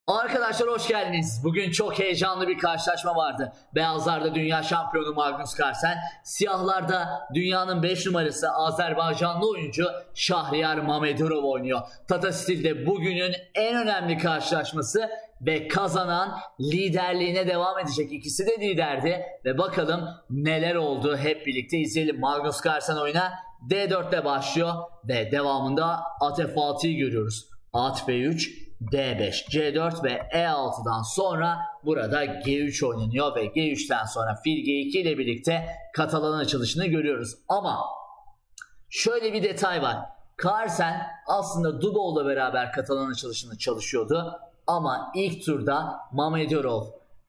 Arkadaşlar hoş geldiniz. Bugün çok heyecanlı bir karşılaşma vardı. Beyazlarda dünya şampiyonu Magnus Carlsen, siyahlarda dünyanın 5 numarası Azerbaycanlı oyuncu Şahriyar Mamedurov oynuyor. Tata Steel'de bugünün en önemli karşılaşması ve kazanan liderliğine devam edecek. İkisi de liderdi ve bakalım neler oldu, hep birlikte izleyelim. Magnus Carlsen oyuna D4'te başlıyor ve devamında at F6'yı görüyoruz. At B3, D5, C4 ve E6'dan sonra burada G3 oynanıyor ve G3'ten sonra fil G2 ile birlikte Katalan açılışını görüyoruz. Ama şöyle bir detay var. Carlsen aslında Dubov'la beraber Katalan açılışını çalışıyordu ama ilk turda Mamedurov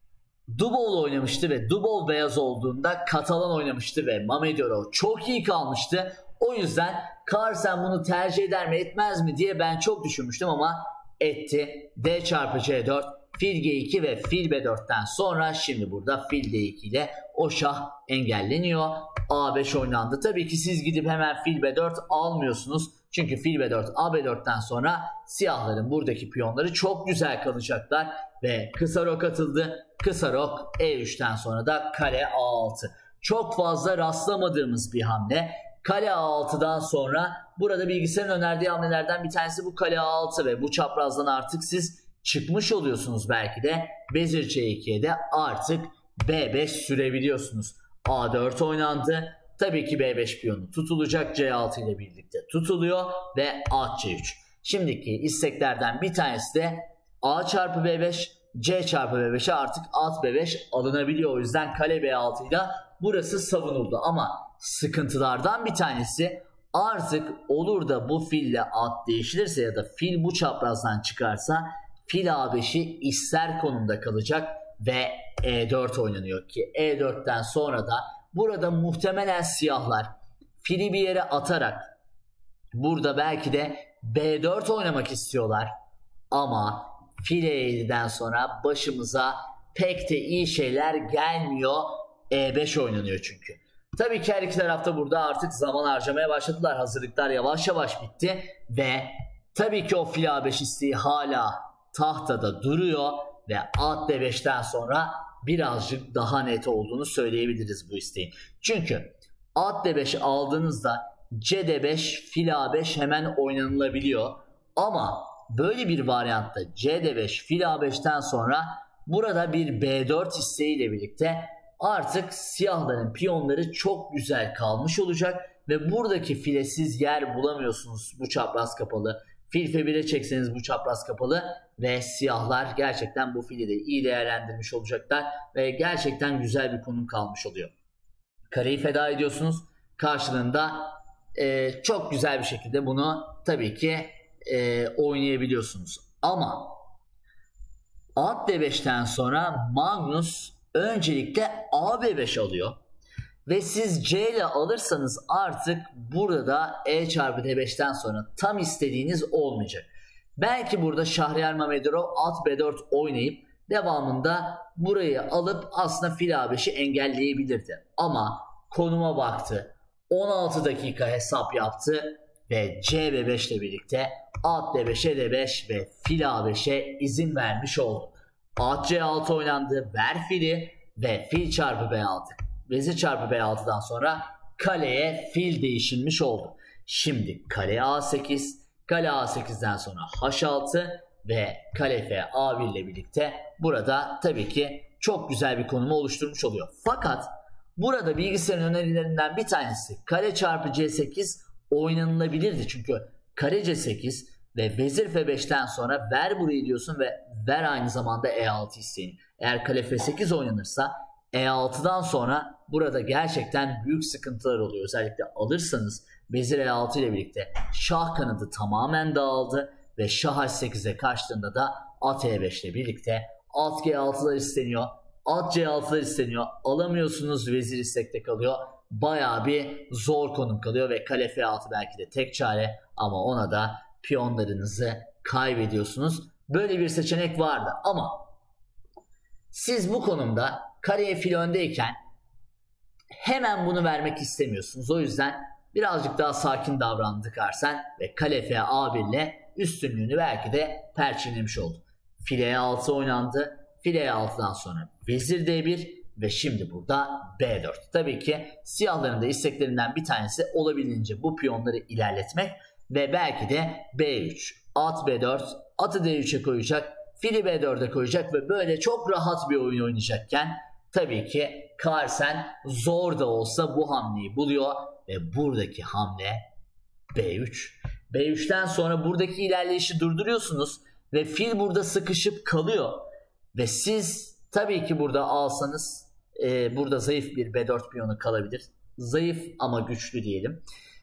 Dubov'la oynamıştı ve Dubov beyaz olduğunda Katalan oynamıştı ve Mamedurov çok iyi kalmıştı. O yüzden Carlsen bunu tercih eder mi etmez mi diye ben çok düşünmüştüm ama etti. D çarpı C4, fil G2 ve fil B4'ten sonra şimdi burada fil D2 ile o şah engelleniyor. A5 oynandı. Tabii ki siz gidip hemen fil B4 almıyorsunuz. Çünkü fil B4, A B4'ten sonra siyahların buradaki piyonları çok güzel kalacaklar. Ve kısa rok atıldı. Kısa rok E3'ten sonra da kale A6. Çok fazla rastlamadığımız bir hamle. Kale A6'dan sonra burada bilgisayarın önerdiği hamlelerden bir tanesi bu kale A6 ve bu çaprazdan artık siz çıkmış oluyorsunuz belki de. Vezir C2'ye de artık B5 sürebiliyorsunuz. A4 oynandı. Tabii ki B5 piyonu tutulacak. C6 ile birlikte tutuluyor ve at C3. Şimdiki isteklerden bir tanesi de A çarpı B5, C çarpı B5'e artık at B5 alınabiliyor. O yüzden kale B6 ile burası savunuldu ama sıkıntılardan bir tanesi artık olur da bu fille at değişilirse ya da fil bu çaprazdan çıkarsa fil A5'i ister konumda kalacak ve E4 oynanıyor ki E4'ten sonra da burada muhtemelen siyahlar fili bir yere atarak burada belki de B4 oynamak istiyorlar ama fil E7'den sonra başımıza pek de iyi şeyler gelmiyor. E5 oynanıyor çünkü. Tabii ki her iki tarafta burada artık zaman harcamaya başladılar. Hazırlıklar yavaş yavaş bitti ve tabii ki o fil A5 isteği hala tahtada duruyor ve at D5'ten sonra birazcık daha net olduğunu söyleyebiliriz bu isteğin. Çünkü at D5 aldığınızda C D5, fil A5 hemen oynanılabiliyor. Ama böyle bir varyantta C D5, fil A5'ten sonra burada bir B4 isteğiyle birlikte artık siyahların piyonları çok güzel kalmış olacak ve buradaki file siz yer bulamıyorsunuz, bu çapraz kapalı. Fil F1'e çekseniz bu çapraz kapalı ve siyahlar gerçekten bu fili de iyi değerlendirmiş olacaklar ve gerçekten güzel bir konum kalmış oluyor. Kareyi feda ediyorsunuz. Karşılığında çok güzel bir şekilde bunu tabii ki oynayabiliyorsunuz. Ama at D5'ten sonra Magnus öncelikle AB5 alıyor. Ve siz C ile alırsanız artık burada E çarpı D5'ten sonra tam istediğiniz olmayacak. Belki burada Şahriyar Mamedurov at B4 oynayıp devamında burayı alıp aslında fil A5'i engelleyebilirdi. Ama konuma baktı. 16 dakika hesap yaptı ve C B5 ile birlikte at D5'e D5 ve fil A5'e izin vermiş oldu. At C6 oynandı. Ver fili ve fil çarpı B6. Vezir çarpı B6'dan sonra kaleye fil değişilmiş oldu. Şimdi kale A8, kale A8'den sonra H6 ve kale F A1 ile birlikte burada tabii ki çok güzel bir konumu oluşturmuş oluyor. Fakat burada bilgisayarın önerilerinden bir tanesi kale çarpı C8 oynanılabilirdi. Çünkü kare C8 ve vezir F5'ten sonra ver burayı diyorsun ve ver aynı zamanda E6 isteyin. Eğer kale F8 oynanırsa E6'dan sonra burada gerçekten büyük sıkıntılar oluyor. Özellikle alırsanız vezir E6 ile birlikte şah kanadı tamamen dağıldı ve şah H8'e kaçtığında da at E5 ile birlikte at G6'lar isteniyor. At C6'lar isteniyor. Alamıyorsunuz, vezir istekte kalıyor. Bayağı bir zor konum kalıyor ve kale F6 belki de tek çare ama ona da piyonlarınızı kaybediyorsunuz. Böyle bir seçenek vardı ama siz bu konumda kareye fil öndeyken hemen bunu vermek istemiyorsunuz. O yüzden birazcık daha sakin davrandı Carlsen ve kale F A1 ile üstünlüğünü belki de perçinlemiş oldu. fil E6 oynandı. Fil E6'dan sonra vezir D1 ve şimdi burada B4. Tabii ki siyahların da isteklerinden bir tanesi olabildiğince bu piyonları ilerletmek ve belki de B3, at B4, atı D3'e koyacak, fili B4'e koyacak ve böyle çok rahat bir oyun oynayacakken tabii ki Carlsen zor da olsa bu hamleyi buluyor ve buradaki hamle B3. B3'ten sonra buradaki ilerleyişi durduruyorsunuz ve fil burada sıkışıp kalıyor ve siz tabii ki burada alsanız burada zayıf bir B4 piyonu kalabilir. Zayıf ama güçlü diyelim.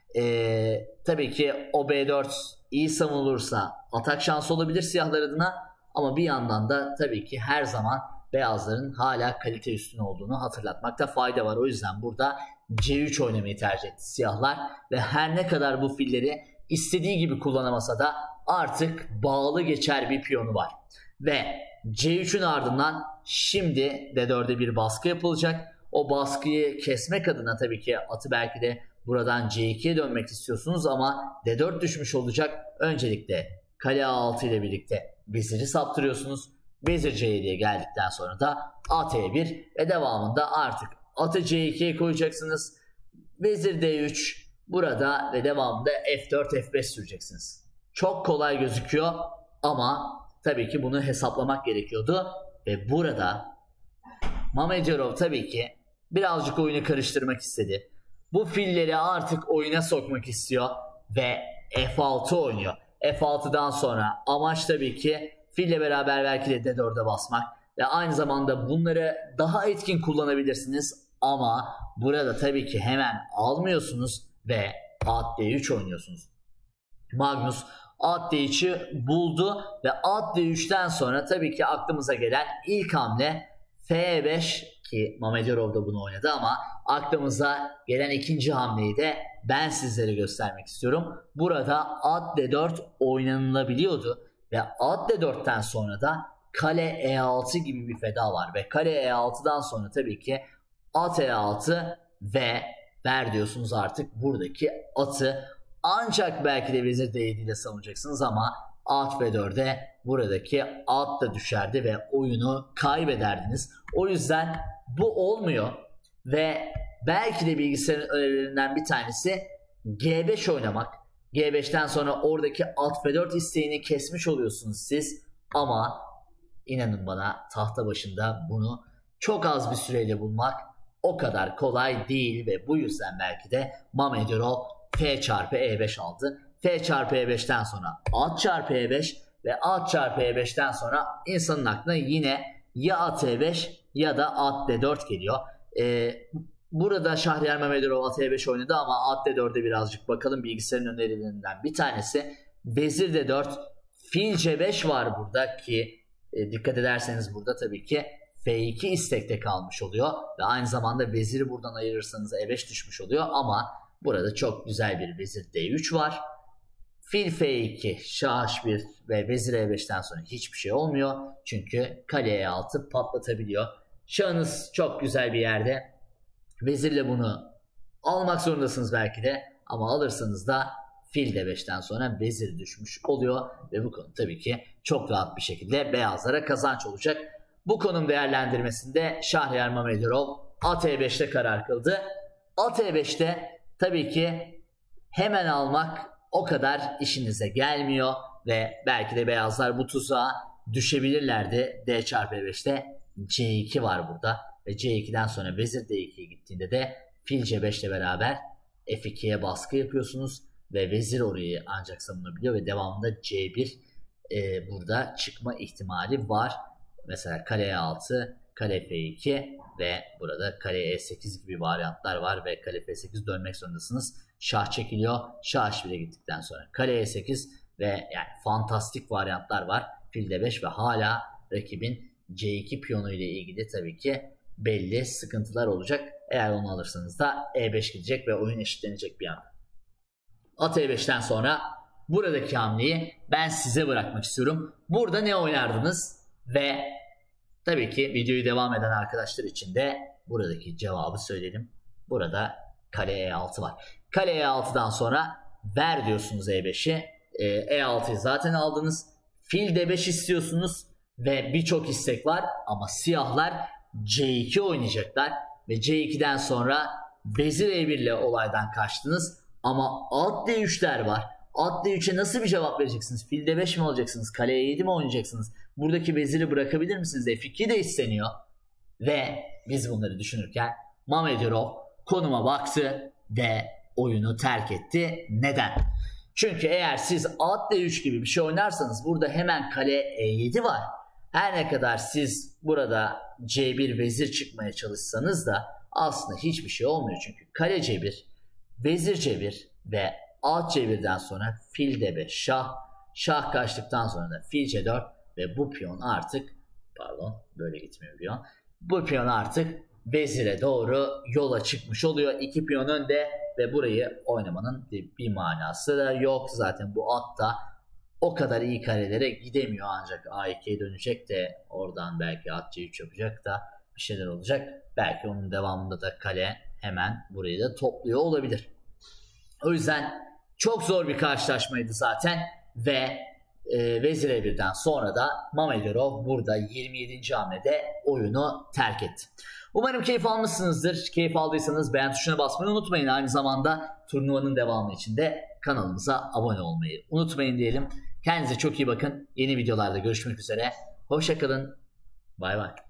Tabii ki o B4 iyi savunulursa atak şansı olabilir siyahlar adına ama bir yandan da tabii ki her zaman beyazların hala kalite üstün olduğunu hatırlatmakta fayda var. O yüzden burada C3 oynamayı tercih etti siyahlar ve her ne kadar bu filleri istediği gibi kullanamasa da artık bağlı geçer bir piyonu var. Ve C3'ün ardından şimdi D4'e bir baskı yapılacak. O baskıyı kesmek adına tabii ki atı belki de buradan C2'ye dönmek istiyorsunuz ama D4 düşmüş olacak. Öncelikle kale A6 ile birlikte veziri saptırıyorsunuz. Vezir C7'ye geldikten sonra da at E1 ve devamında artık atı C2'ye koyacaksınız. Vezir D3 burada ve devamında F4 F5 süreceksiniz. Çok kolay gözüküyor ama tabii ki bunu hesaplamak gerekiyordu ve burada Mamedov tabii ki birazcık oyunu karıştırmak istedi. Bu filleri artık oyuna sokmak istiyor ve F6 oynuyor. F6'dan sonra amaç tabii ki fille beraber belki de D4'e basmak ve aynı zamanda bunları daha etkin kullanabilirsiniz ama burada tabii ki hemen almıyorsunuz ve at D3 oynuyorsunuz. Magnus at D3'ü buldu ve at D3'ten sonra tabii ki aklımıza gelen ilk hamle F5 ki Mamedov da bunu oynadı ama aklımıza gelen ikinci hamleyi de ben sizlere göstermek istiyorum. Burada at D4 oynanılabiliyordu ve at D4'ten sonra da kale E6 gibi bir feda var ve kale E6'dan sonra tabii ki at E6 ve ver diyorsunuz artık buradaki atı. Ancak belki de vezir D7 ile savunacaksınız ama at B4'e buradaki at da düşerdi ve oyunu kaybederdiniz. O yüzden bu olmuyor ve belki de bilgisayarın önerilerinden bir tanesi G5 oynamak. G5'ten sonra oradaki at F4 isteğini kesmiş oluyorsunuz siz ama inanın bana tahta başında bunu çok az bir süreyle bulmak o kadar kolay değil ve bu yüzden belki de Mamedov F çarpı E5 aldı. F çarpı E5'ten sonra at çarpı E5 ve at çarpı E5'ten sonra insanın aklına yine ya at E5 ya da at D4 geliyor. Burada Şahriyar Mamedov at E5 oynadı ama at D4'e birazcık bakalım. Bilgisayarın önerilerinden bir tanesi vezir D4, fil C5 var burada ki dikkat ederseniz burada tabii ki F2 istekte kalmış oluyor ve aynı zamanda veziri buradan ayırırsanız E5 düşmüş oluyor ama burada çok güzel bir vezir D3 var. Fil F2, şah H1 ve vezir E5'ten sonra hiçbir şey olmuyor. Çünkü kale E6 patlatabiliyor. Şahınız çok güzel bir yerde. Vezirle bunu almak zorundasınız belki de. Ama alırsanız da fil D5'ten sonra vezir düşmüş oluyor. Ve bu konu tabii ki çok rahat bir şekilde beyazlara kazanç olacak. Bu konum değerlendirmesinde Şahriyar Mamedov at E5'te karar kıldı. At E5'te tabii ki hemen almak o kadar işinize gelmiyor ve belki de beyazlar bu tuzağa düşebilirlerdi. D çarpı E5'te C2 var burada ve C2'den sonra vezir D2'ye gittiğinde de fil C5 ile beraber F2'ye baskı yapıyorsunuz ve vezir orayı ancak savunabiliyor ve devamında C1 burada çıkma ihtimali var. Mesela kale E6, kale F2 ve burada kale E8 gibi varyantlar var ve kale F8 dönmek zorundasınız. Şah çekiliyor. Şah H1'e gittikten sonra kale E8 ve yani fantastik varyantlar var. Fil D5 ve hala rakibin C2 piyonu ile ilgili tabii ki belli sıkıntılar olacak. Eğer onu alırsanız da E5 gidecek ve oyun eşitlenecek bir anda. At E5'ten sonra buradaki hamleyi ben size bırakmak istiyorum. Burada ne oynardınız? Ve tabii ki videoyu devam eden arkadaşlar için de buradaki cevabı söyleyelim. Burada kale E6 var. Kale E6'dan sonra ver diyorsunuz E5'i. E6'yı zaten aldınız. Fil D5 istiyorsunuz ve birçok istek var ama siyahlar C2 oynayacaklar ve C2'den sonra vezir E1 ile olaydan kaçtınız ama at D3'ler var. At D3'e nasıl bir cevap vereceksiniz? Fil D5 mi alacaksınız? Kale E7 mi oynayacaksınız? Buradaki veziri bırakabilir misiniz? F2 de isteniyor. Ve biz bunları düşünürken Mamedov konuma baktı ve oyunu terk etti. Neden? Çünkü eğer siz at D3 gibi bir şey oynarsanız burada hemen kale E7 var. Her ne kadar siz burada C1 vezir çıkmaya çalışsanız da aslında hiçbir şey olmuyor. Çünkü kale C1, vezir C1 ve at C1'den sonra fil D5 şah. Şah kaçtıktan sonra da fil C4 ve bu piyon artık böyle gitmiyor piyon. Bu piyon artık vezire doğru yola çıkmış oluyor. İki piyon önde ve burayı oynamanın bir manası da yok. Zaten bu at da o kadar iyi karelere gidemiyor, ancak A2'ye dönecek de oradan belki at C3 yapacak da bir şeyler olacak. Belki onun devamında da kale hemen burayı da topluyor olabilir. O yüzden çok zor bir karşılaşmaydı zaten ve vezir E1'den sonra da Mamedov burada 27. hamlede oyunu terk etti. Umarım keyif almışsınızdır. Keyif aldıysanız beğen tuşuna basmayı unutmayın. Aynı zamanda turnuvanın devamı için de kanalımıza abone olmayı unutmayın diyelim. Kendinize çok iyi bakın. Yeni videolarda görüşmek üzere. Hoşça kalın. Bay bay.